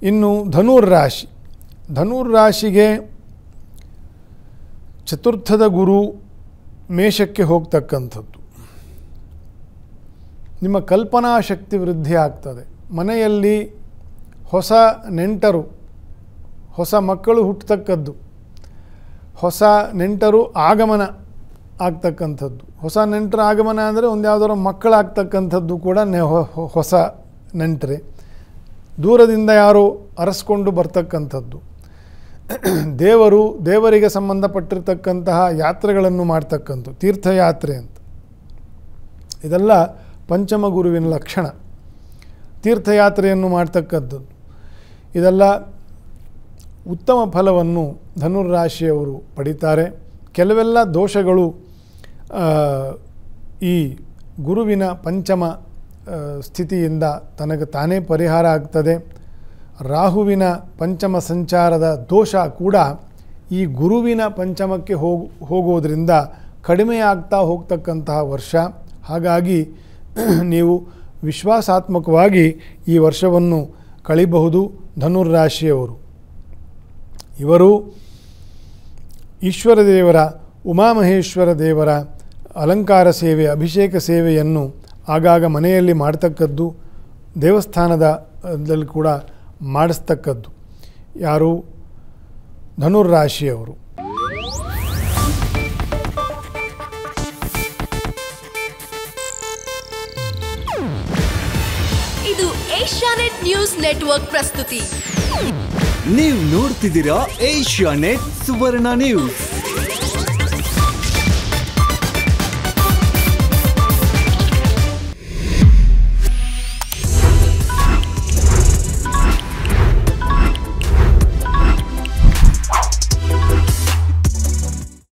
ಇನ್ನು ಧನುರ್ರಾಶಿ, ಧನುರ್ರಾಶಿಗೆ ಚತುರ್ಥದ ಗುರು ಮೇಷಕ್ಕೆ ಹೋಗ್ತಕ್ಕಂಥದ್ದು. ನಿಮ್ಮ ಕಲ್ಪನಾ ಶಕ್ತಿ ವೃದ್ಧಿ ಆಗ್ತದೆ. ಮನೆಯಲ್ಲಿ ಹೊಸ ನೆಂಟರು, ಹೊಸ ಮಕ್ಕಳು ಹುಟ್ಟತಕ್ಕದ್ದು, ಹೊಸ ನೆಂಟರು ಆಗಮನ ಆಗ್ತಕ್ಕಂಥದ್ದು. ಹೊಸ ನೆಂಟರ ಆಗಮನ ಅಂದರೆ ಒಂದು ಯಾವುದಾದ್ರು ಮಕ್ಕಳಾಗ್ತಕ್ಕಂಥದ್ದು ಕೂಡ ಹೊಸ ನೆಂಟರೇ. ದೂರದಿಂದ ಯಾರೋ ಅರಸ್ಕೊಂಡು ಬರ್ತಕ್ಕಂಥದ್ದು. ದೇವರಿಗೆ ಸಂಬಂಧಪಟ್ಟಿರ್ತಕ್ಕಂತಹ ಯಾತ್ರೆಗಳನ್ನು ಮಾಡ್ತಕ್ಕಂಥದ್ದು, ತೀರ್ಥಯಾತ್ರೆ ಅಂತ. ಇದೆಲ್ಲ ಪಂಚಮ ಗುರುವಿನ ಲಕ್ಷಣ. ತೀರ್ಥಯಾತ್ರೆಯನ್ನು ಮಾಡ್ತಕ್ಕಂಥದ್ದು ಇದೆಲ್ಲ ಉತ್ತಮ ಫಲವನ್ನು ಧನುರ್ರಾಶಿಯವರು ಪಡಿತಾರೆ. ಕೆಲವೆಲ್ಲ ದೋಷಗಳು ಈ ಗುರುವಿನ ಪಂಚಮ ಸ್ಥಿತಿಯಿಂದ ತನಗೆ ತಾನೇ ಪರಿಹಾರ ಆಗ್ತದೆ. ರಾಹುವಿನ ಪಂಚಮ ಸಂಚಾರದ ದೋಷ ಕೂಡ ಈ ಗುರುವಿನ ಪಂಚಮಕ್ಕೆ ಹೋಗೋದ್ರಿಂದ ಕಡಿಮೆಯಾಗ್ತಾ ಹೋಗ್ತಕ್ಕಂತಹ ವರ್ಷ. ಹಾಗಾಗಿ ನೀವು ವಿಶ್ವಾಸಾತ್ಮಕವಾಗಿ ಈ ವರ್ಷವನ್ನು ಕಳಿಬಹುದು. ಧನುರ್ರಾಶಿಯವರು ಇವರು ಈಶ್ವರ ದೇವರ, ಉಮಾಮಹೇಶ್ವರ ದೇವರ ಅಲಂಕಾರ ಸೇವೆ, ಅಭಿಷೇಕ ಸೇವೆಯನ್ನು ಆಗಾಗ ಮನೆಯಲ್ಲಿ ಮಾಡ್ತಕ್ಕದ್ದು, ದೇವಸ್ಥಾನದಲ್ಲಿ ಕೂಡ ಮಾಡಿಸ್ತಕ್ಕದ್ದು. ಯಾರು? ಧನುರ್ರಾಶಿಯವರು. ಇದು ಏಷ್ಯಾನೆಟ್ ನ್ಯೂಸ್ ನೆಟ್ವರ್ಕ್ ಪ್ರಸ್ತುತಿ. ನೀವು ನೋಡ್ತಿದ್ದೀರಾ ಏಷ್ಯಾನೆಟ್ ಸುವರ್ಣ ನ್ಯೂಸ್.